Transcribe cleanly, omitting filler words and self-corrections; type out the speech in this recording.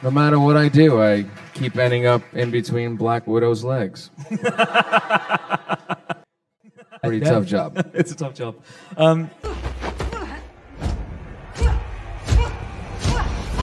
No matter what I do, I keep ending up in between Black Widow's legs. Pretty tough job. It's a tough job.